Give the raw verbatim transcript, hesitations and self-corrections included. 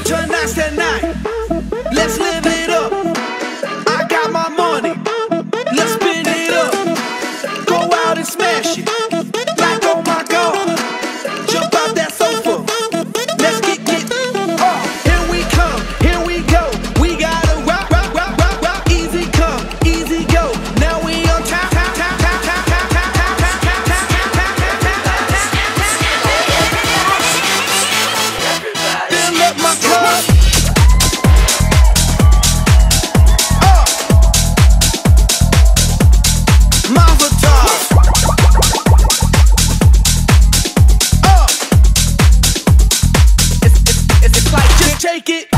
tonight's that night. Let's live it up. I got my money. Let's spin it up. Go out and smash it. Like, oh my God. Jump out that sofa. Let's get, get. Oh, here we come. Here we go. We gotta rock, rock, rock, rock, rock. Easy come, easy go. Now we on top, top, top, top, top, top, top, top, top, top, top, top, top. Fill up my club. Take it.